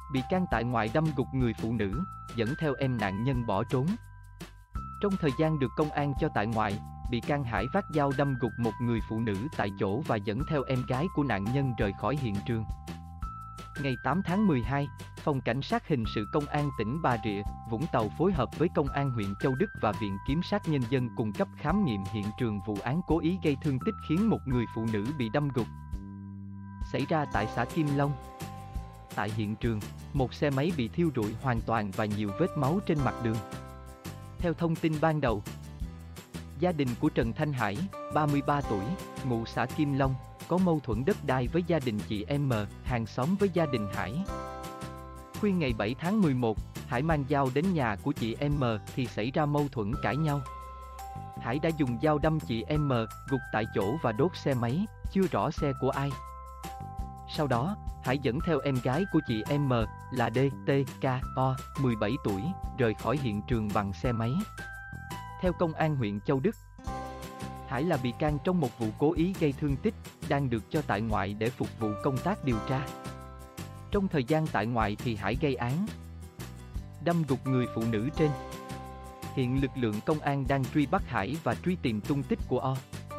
Bị can tại ngoại đâm gục người phụ nữ, dẫn theo em nạn nhân bỏ trốn. Trong thời gian được công an cho tại ngoại, bị can Hải vác dao đâm gục một người phụ nữ tại chỗ và dẫn theo em gái của nạn nhân rời khỏi hiện trường. Ngày 8 tháng 12, Phòng Cảnh sát Hình sự Công an tỉnh Bà Rịa, Vũng Tàu phối hợp với Công an huyện Châu Đức và Viện Kiểm sát Nhân dân cung cấp khám nghiệm hiện trường vụ án cố ý gây thương tích khiến một người phụ nữ bị đâm gục, xảy ra tại xã Kim Long. Tại hiện trường, một xe máy bị thiêu rụi hoàn toàn và nhiều vết máu trên mặt đường. Theo thông tin ban đầu, gia đình của Trần Thanh Hải, 33 tuổi, ngụ xã Kim Long, có mâu thuẫn đất đai với gia đình chị M, hàng xóm với gia đình Hải. Khuya ngày 7 tháng 11, Hải mang dao đến nhà của chị M thì xảy ra mâu thuẫn cãi nhau. Hải đã dùng dao đâm chị M, gục tại chỗ và đốt xe máy, chưa rõ xe của ai. Sau đó, Hải dẫn theo em gái của chị M là DTKO, 17 tuổi, rời khỏi hiện trường bằng xe máy. Theo Công an huyện Châu Đức, Hải là bị can trong một vụ cố ý gây thương tích, đang được cho tại ngoại để phục vụ công tác điều tra. Trong thời gian tại ngoại thì Hải gây án, đâm gục người phụ nữ trên. Hiện lực lượng công an đang truy bắt Hải và truy tìm tung tích của O.